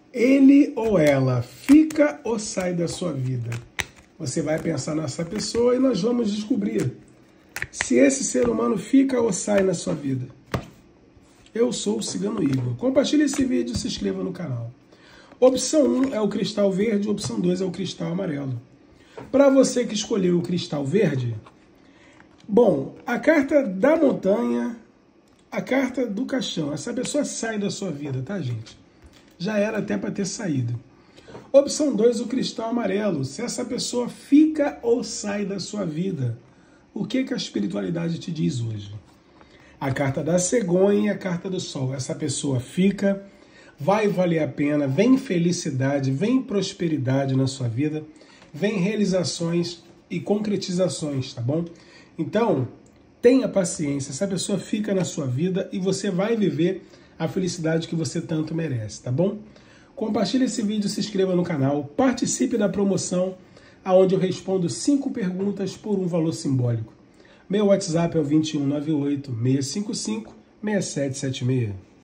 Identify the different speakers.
Speaker 1: Ele ou ela fica ou sai da sua vida? Você vai pensar nessa pessoa e nós vamos descobrir se esse ser humano fica ou sai na sua vida. Eu sou o Cigano Igor. Compartilhe esse vídeo e se inscreva no canal. Opção 1 é o cristal verde, opção 2 é o cristal amarelo. Para você que escolheu o cristal verde, bom, a carta da montanha, a carta do caixão, essa pessoa sai da sua vida, tá, gente? Já era até para ter saído. Opção 2, o cristal amarelo, se essa pessoa fica ou sai da sua vida. O que a espiritualidade te diz hoje? A carta da cegonha e a carta do sol. Essa pessoa fica, vai valer a pena, vem felicidade, vem prosperidade na sua vida, vem realizações e concretizações, tá bom? Então, tenha paciência, essa pessoa fica na sua vida e você vai viver a felicidade que você tanto merece, tá bom? Compartilhe esse vídeo, se inscreva no canal, participe da promoção, onde eu respondo 5 perguntas por um valor simbólico. Meu WhatsApp é o 2198 655 6776.